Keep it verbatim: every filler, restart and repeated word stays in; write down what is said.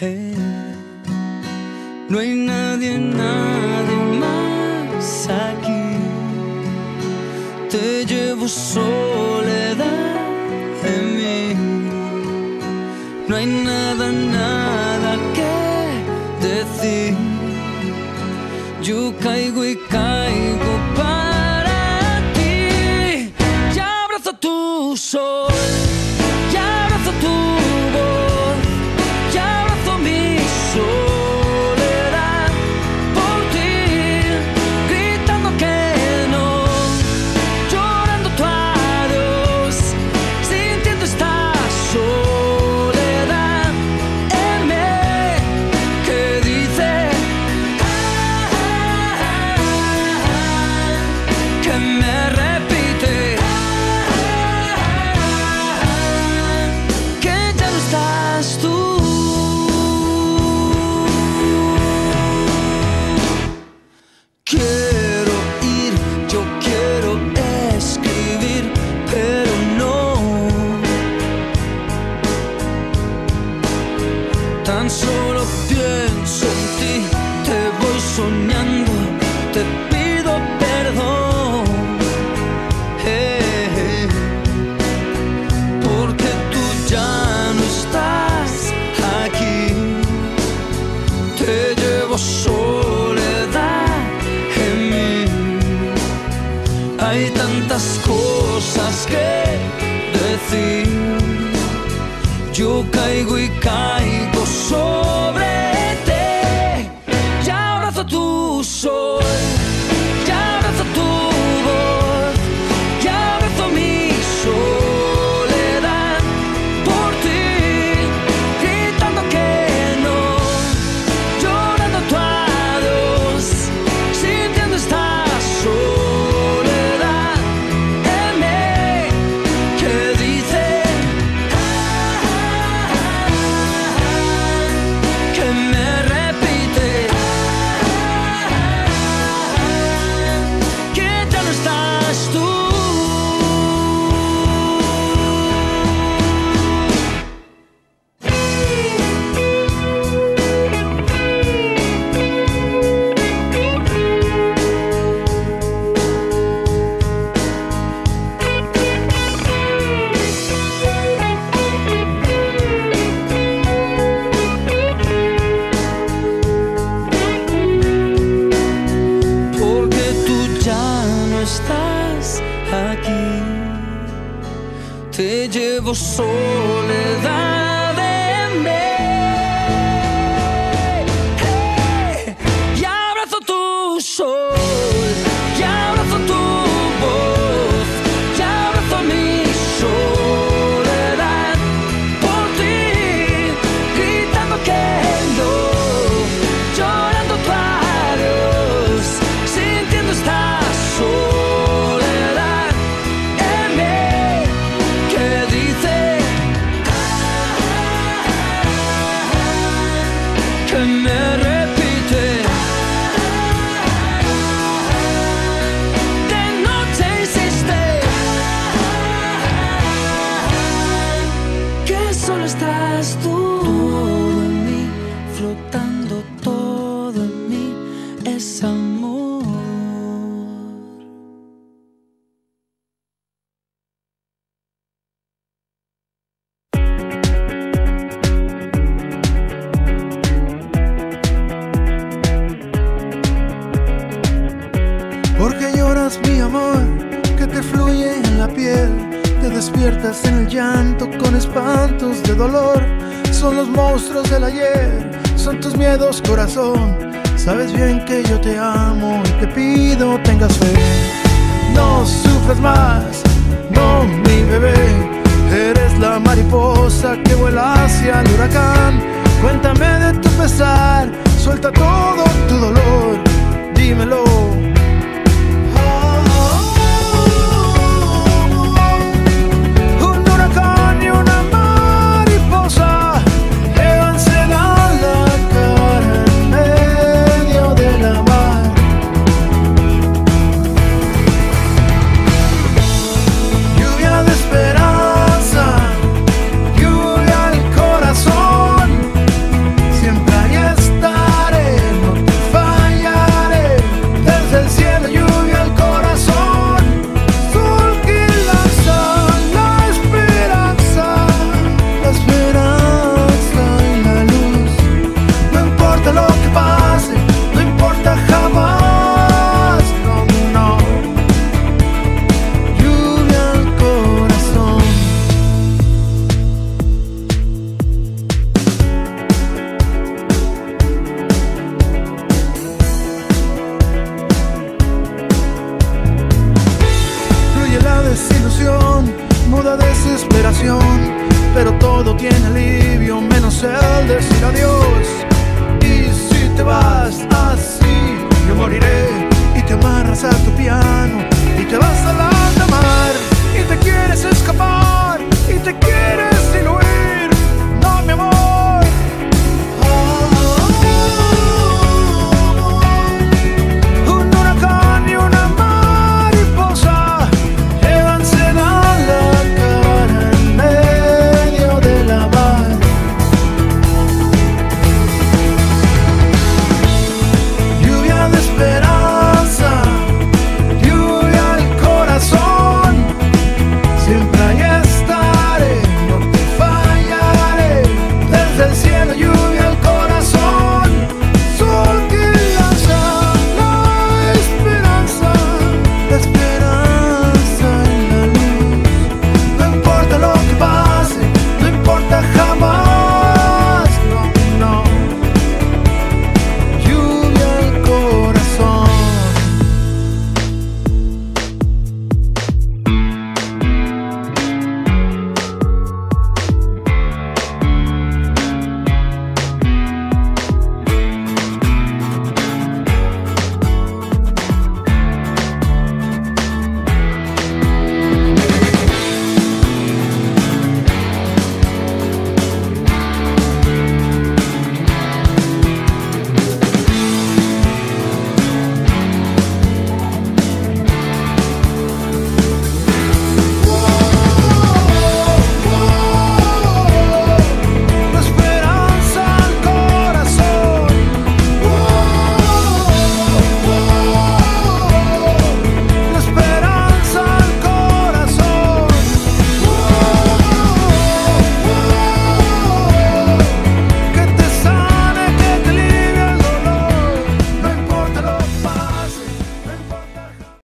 Hey, no hay nadie, nadie más aquí. Te llevo soledad en mí. No hay nada, nada que decir. Yo caigo y caigo para ti. Y abrazo tu sol, y abrazo tu voz, y abrazo mi soledad por ti, gritando que no, llorando tu adiós, sintiendo esta soledad en mí que dice que me repite que ya no estás tú. Quiero ir, yo quiero escribir, pero no. Tan solo pienso en ti, te voy soñando, te pido perdón. Hey, porque tú ya no estás aquí. Te llevo soledad en mí. Hay tantas cosas que decir. Yo caigo y caigo sobre ti. Y abrazo tu sol, y abrazo tu voz, y abrazo mi soledad por ti, gritando que no, llorando tu adiós, sintiendo esta soledad en mí que dice que me repite que ya no estás tú. Porque tú ya no estás aquí. Te llevo soledad en mí. Hey, y abrazo tu sol, y abrazo tu voz, y abrazo mi soledad por ti, gritando que no, llorando tu adiós, sintiendo esta soledad en mí que dice que me repite. De noche insiste que solo estás tú. Todo en mí, flotando todo en mí es amor. Porque lloras, mi amor, que te fluye en la piel. Te despiertas en el llanto con espantos de dolor. Son los monstruos del ayer, son tus miedos, corazón. Sabes bien que yo te amo y te pido tengas fe. No sufras más, no, mi bebé. Eres la mariposa que vuela hacia el huracán. Cuéntame de tu pesar, suelta todo tu dolor, dímelo. Un huracán y una mariposa llévanse a la cara en medio de la mar. Lluvia de esperanza, lluvia al corazón. decir adiós. Y si te vas así, yo moriré y te amarras a tu piano.